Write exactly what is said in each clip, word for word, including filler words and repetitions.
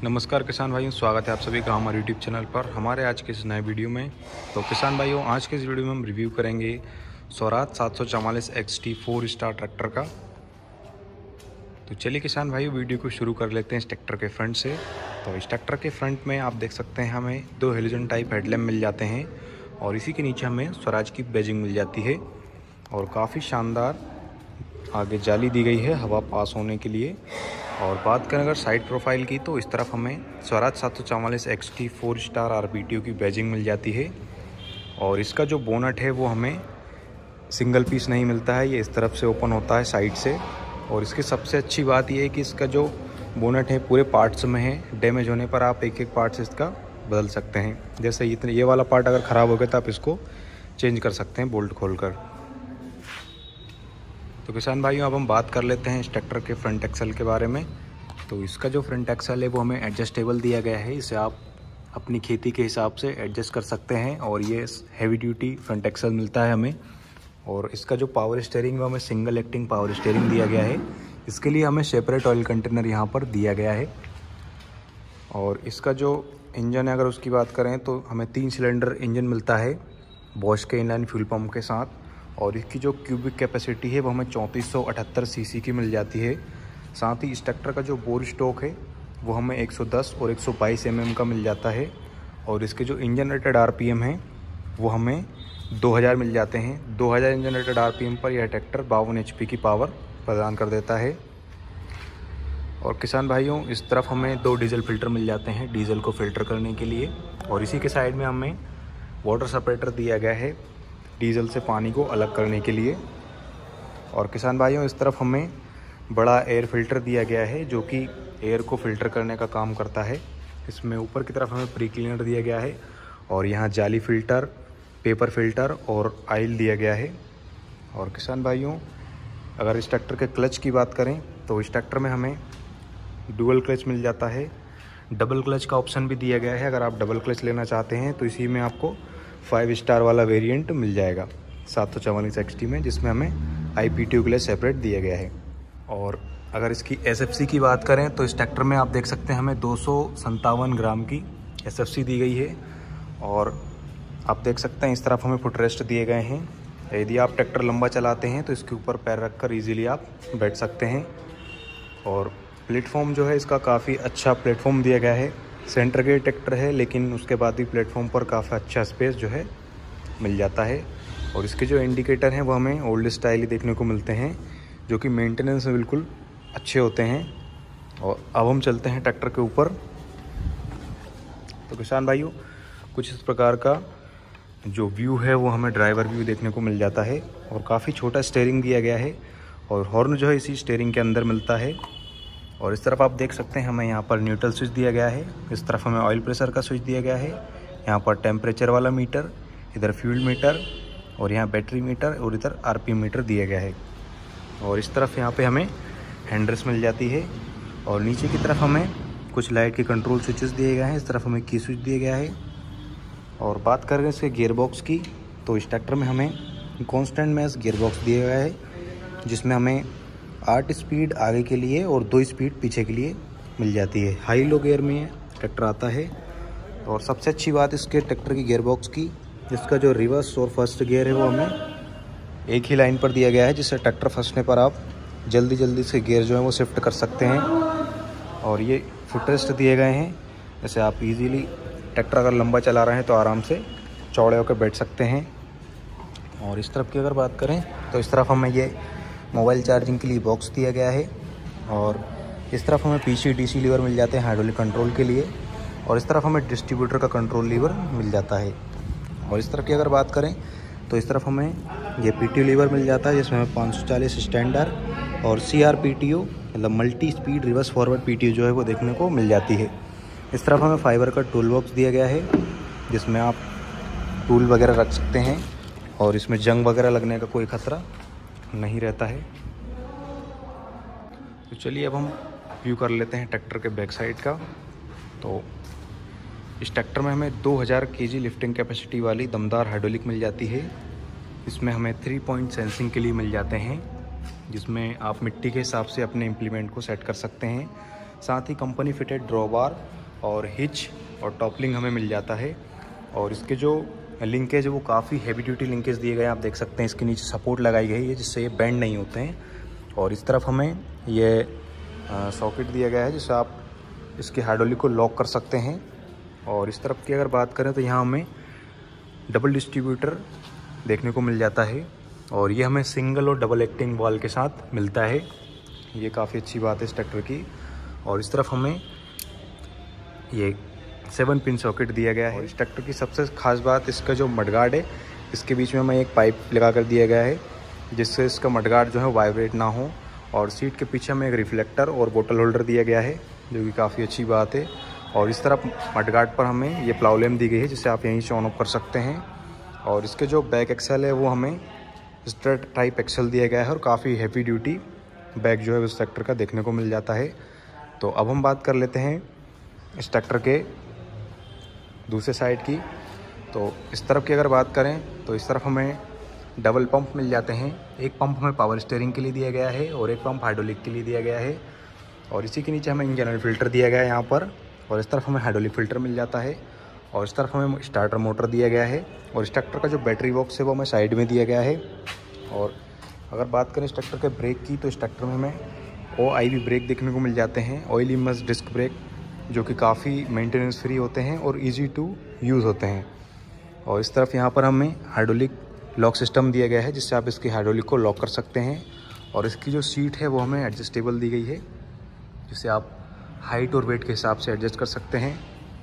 नमस्कार किसान भाइयों, स्वागत है आप सभी का हमारे यूट्यूब चैनल पर हमारे आज के इस नए वीडियो में। तो किसान भाइयों, आज के इस वीडियो में हम रिव्यू करेंगे स्वराज सात सौ चवालीस X T four star tractor का। तो चलिए किसान भाइयों, वीडियो को शुरू कर लेते हैं इस ट्रैक्टर के फ्रंट से। तो इस ट्रैक्टर के फ्रंट में आप देख सकते हैं हमें दो हेलोजन टाइप हेडलैम्प मिल जाते हैं और इसी के नीचे हमें स्वराज की बैजिंग मिल जाती है और काफ़ी शानदार आगे जाली दी गई है हवा पास होने के लिए। और बात करें अगर साइड प्रोफाइल की, तो इस तरफ हमें स्वराज सात सौ चवालीस X T four star R P T O की बैजिंग मिल जाती है और इसका जो बोनट है वो हमें सिंगल पीस नहीं मिलता है, ये इस तरफ से ओपन होता है साइड से। और इसकी सबसे अच्छी बात यह है कि इसका जो बोनट है पूरे पार्ट्स में है, डैमेज होने पर आप एक एक पार्ट्स इसका बदल सकते हैं। जैसे इतने ये वाला पार्ट अगर ख़राब हो गया तो आप इसको चेंज कर सकते हैं बोल्ट खोलकर। तो किसान भाइयों, अब हम बात कर लेते हैं इस ट्रैक्टर के फ्रंट एक्सल के बारे में। तो इसका जो फ्रंट एक्सल है वो हमें एडजस्टेबल दिया गया है, इसे आप अपनी खेती के हिसाब से एडजस्ट कर सकते हैं और ये हैवी ड्यूटी फ्रंट एक्सल मिलता है हमें। और इसका जो पावर स्टीयरिंग वो हमें सिंगल एक्टिंग पावर स्टीयरिंग दिया गया है, इसके लिए हमें सेपरेट ऑयल कंटेनर यहाँ पर दिया गया है। और इसका जो इंजन है अगर उसकी बात करें तो हमें तीन सिलेंडर इंजन मिलता है बॉश के इनलाइन फ्यूल पंप के साथ और इसकी जो क्यूबिक कैपेसिटी है वो हमें चौंतीस सौ अठहत्तर सीसी की मिल जाती है। साथ ही इस ट्रैक्टर का जो बोर स्टॉक है वो हमें एक सौ दस और एक सौ बाईस एम एम का मिल जाता है और इसके जो engine rated R P M है वो हमें दो हज़ार मिल जाते हैं। दो हज़ार engine rated R P M पर यह ट्रैक्टर बावन एच पी की पावर प्रदान कर देता है। और किसान भाइयों, इस तरफ हमें दो डीजल फिल्टर मिल जाते हैं डीजल को फिल्टर करने के लिए और इसी के साइड में हमें वाटर सेपरेटर दिया गया है डीजल से पानी को अलग करने के लिए। और किसान भाइयों, इस तरफ हमें बड़ा एयर फिल्टर दिया गया है जो कि एयर को फिल्टर करने का काम करता है। इसमें ऊपर की तरफ हमें प्री क्लीनर दिया गया है और यहाँ जाली फिल्टर, पेपर फिल्टर और आयल दिया गया है। और किसान भाइयों, अगर इस ट्रैक्टर के क्लच की बात करें तो इस ट्रैक्टर में हमें डुअल क्लच मिल जाता है, डबल क्लच का ऑप्शन भी दिया गया है। अगर आप डबल क्लच लेना चाहते हैं तो इसी में आपको फाइव स्टार वाला वेरिएंट मिल जाएगा सात सौ चवालीस एक्स टी में, जिसमें हमें आई पी टी ओ के लिए सेपरेट दिया गया है। और अगर इसकी एस एफ सी की बात करें तो इस ट्रैक्टर में आप देख सकते हैं हमें दो सौ संतावन ग्राम की एस एफ सी दी गई है और आप देख सकते हैं इस तरफ हमें फुटरेस्ट दिए गए हैं। यदि आप ट्रैक्टर लंबा चलाते हैं तो इसके ऊपर पैर रखकर इजीली आप बैठ सकते हैं। और प्लेटफॉर्म जो है इसका काफ़ी अच्छा प्लेटफॉर्म दिया गया है। सेंटर गेट ट्रैक्टर है लेकिन उसके बाद भी प्लेटफॉर्म पर काफ़ी अच्छा स्पेस जो है मिल जाता है। और इसके जो इंडिकेटर हैं वो हमें ओल्ड स्टाइल ही देखने को मिलते हैं जो कि मेंटेनेंस में बिल्कुल अच्छे होते हैं। और अब हम चलते हैं ट्रैक्टर के ऊपर। तो किसान भाइयों, कुछ इस प्रकार का जो व्यू है वो हमें ड्राइवर व्यू देखने को मिल जाता है और काफ़ी छोटा स्टीयरिंग दिया गया है और हॉर्न जो है इसी स्टीयरिंग के अंदर मिलता है। और इस तरफ आप देख सकते हैं हमें यहाँ पर न्यूट्रल स्विच दिया गया है, इस तरफ हमें ऑयल प्रेशर का स्विच दिया गया है, यहाँ पर टेम्परेचर वाला मीटर, इधर फ्यूल मीटर और यहाँ बैटरी मीटर और इधर आर पी एम मीटर दिया गया है। और इस तरफ यहाँ पे हमें हैंडल्स मिल जाती है और नीचे की तरफ हमें कुछ लाइट के कंट्रोल स्विचेस दिए गए हैं, इस तरफ हमें की स्विच दिया गया है। और बात कर रहे हैं इसके गियर बॉक्स की, तो इस ट्रैक्टर में हमें कॉन्स्टेंट मैश गियर बॉक्स दिया गया है जिसमें हमें आठ स्पीड आगे के लिए और दो स्पीड पीछे के लिए मिल जाती है। हाई लो गियर में ट्रैक्टर आता है। और सबसे अच्छी बात इसके ट्रैक्टर की गियर बॉक्स की, जिसका जो रिवर्स और फर्स्ट गियर है वो हमें एक ही लाइन पर दिया गया है, जिससे ट्रैक्टर फंसने पर आप जल्दी जल्दी से गियर जो है वो शिफ्ट कर सकते हैं। और ये फुटरेस्ट दिए गए हैं, जैसे आप इजीली ट्रैक्टर अगर लंबा चला रहे हैं तो आराम से चौड़े होकर बैठ सकते हैं। और इस तरफ की अगर बात करें तो इस तरफ हमें ये मोबाइल चार्जिंग के लिए बॉक्स दिया गया है और इस तरफ हमें P C D C lever मिल जाते हैं हाइड्रोलिक कंट्रोल के लिए और इस तरफ हमें डिस्ट्रीब्यूटर का कंट्रोल लीवर मिल जाता है। और इस तरफ की अगर बात करें तो इस तरफ हमें ये पी टी ओ लीवर मिल जाता है जिसमें हमें पाँच सौ चालीस स्टैंडर्ड और C R P T O मतलब multi speed reverse forward P T O जो है वो देखने को मिल जाती है। इस तरफ हमें फाइबर का टूल बॉक्स दिया गया है जिसमें आप टूल वगैरह रख सकते हैं और इसमें जंग वगैरह लगने का कोई खतरा नहीं रहता है। तो चलिए अब हम व्यू कर लेते हैं ट्रैक्टर के बैक साइड का। तो इस ट्रैक्टर में हमें दो हज़ार केजी लिफ्टिंग कैपेसिटी वाली दमदार हाइड्रोलिक मिल जाती है। इसमें हमें थ्री पॉइंट सेंसिंग के लिए मिल जाते हैं जिसमें आप मिट्टी के हिसाब से अपने इम्प्लीमेंट को सेट कर सकते हैं। साथ ही कंपनी फिटेड ड्रॉबार और हिच और टॉपलिंग हमें मिल जाता है। और इसके जो लिंकेज है वो काफ़ी हैवी ड्यूटी लिंकेज दिए गए हैं। आप देख सकते हैं इसके नीचे सपोर्ट लगाई गई है जिससे ये बेंड नहीं होते हैं। और इस तरफ हमें ये सॉकेट दिया गया है जिससे आप इसके हाइड्रोलिक को लॉक कर सकते हैं। और इस तरफ की अगर बात करें तो यहाँ हमें डबल डिस्ट्रीब्यूटर देखने को मिल जाता है और ये हमें सिंगल और डबल एक्टिंग बॉल के साथ मिलता है। ये काफ़ी अच्छी बात है इस ट्रैक्टर की। और इस तरफ हमें ये सेवन पिन सॉकेट दिया गया है। और इस ट्रैक्टर की सबसे खास बात इसका जो मडगार्ड है, इसके बीच में हमें एक पाइप लगा कर दिया गया है जिससे इसका मडगार्ड जो है वाइब्रेट ना हो। और सीट के पीछे हमें एक रिफ्लेक्टर और बोतल होल्डर दिया गया है जो कि काफ़ी अच्छी बात है। और इस तरफ मडगार्ड पर हमें ये प्लाउलेम दी गई है जिससे आप यहीं से ऑन ऑफ कर सकते हैं। और इसके जो बैक एक्सेल है वो हमें स्ट्रेट टाइप एक्सेल दिया गया है और काफ़ी हैवी ड्यूटी बैक जो है उस ट्रैक्टर का देखने को मिल जाता है। तो अब हम बात कर लेते हैं इस ट्रैक्टर के दूसरे साइड की। तो इस तरफ की अगर बात करें तो इस तरफ हमें डबल पंप मिल जाते हैं। एक पंप हमें पावर स्टीयरिंग के लिए दिया गया है और एक पंप हाइड्रोलिक के लिए दिया गया है। और इसी के नीचे हमें इंजन ऑयल फिल्टर दिया गया है यहाँ पर। और इस तरफ हमें हाइड्रोलिक फ़िल्टर मिल जाता है। और इस तरफ हमें स्टार्टर मोटर दिया गया है। और इस ट्रैक्टर का जो बैटरी बॉक्स है वो हमें साइड में दिया गया है। और अगर बात करें इस ट्रैक्टर के ब्रेक की तो इस ट्रैक्टर में हमें ओ आई वी ब्रेक देखने को मिल जाते हैं, ऑयल इमर्स डिस्क ब्रेक, जो कि काफ़ी मेंटेनेंस फ्री होते हैं और इजी टू यूज़ होते हैं। और इस तरफ यहाँ पर हमें हाइड्रोलिक लॉक सिस्टम दिया गया है जिससे आप इसकी हाइड्रोलिक को लॉक कर सकते हैं। और इसकी जो सीट है वो हमें एडजस्टेबल दी गई है जिससे आप हाइट और वेट के हिसाब से एडजस्ट कर सकते हैं।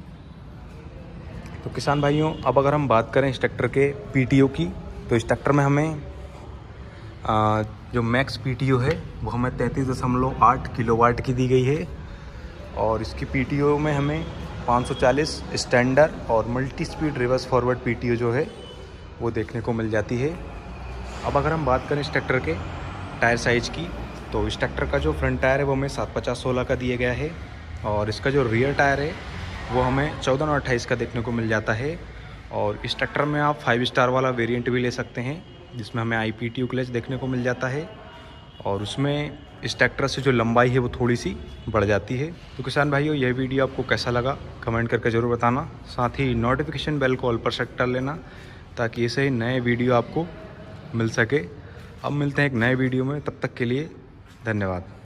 तो किसान भाइयों, अब अगर हम बात करें इस ट्रैक्टर के पी टी ओ की तो इस ट्रैक्टर में हमें आ, जो मैक्स पी टी ओ है वो हमें तैंतीस दशमलव आठ किलोवाट की दी गई है। और इसकी पी टी ओ में हमें पाँच सौ चालीस स्टैंडर्ड और multi speed reverse forward P T O जो है वो देखने को मिल जाती है। अब अगर हम बात करें इस ट्रैक्टर के टायर साइज़ की तो इस ट्रैक्टर का जो फ्रंट टायर है वो हमें सात पचास सोलह का दिया गया है। और इसका जो रियर टायर है वो हमें चौदह नौ अट्ठाईस का देखने को मिल जाता है। और इस ट्रैक्टर में आप फाइव स्टार वाला वेरिएंट भी ले सकते हैं जिसमें हमें I P T O clutch देखने को मिल जाता है। और उसमें इस ट्रैक्टर से जो लंबाई है वो थोड़ी सी बढ़ जाती है। तो किसान भाइयों, यह वीडियो आपको कैसा लगा कमेंट करके ज़रूर बताना। साथ ही नोटिफिकेशन बेल को ऑल पर सेट कर लेना ताकि ऐसे ही नए वीडियो आपको मिल सके। अब मिलते हैं एक नए वीडियो में, तब तक के लिए धन्यवाद।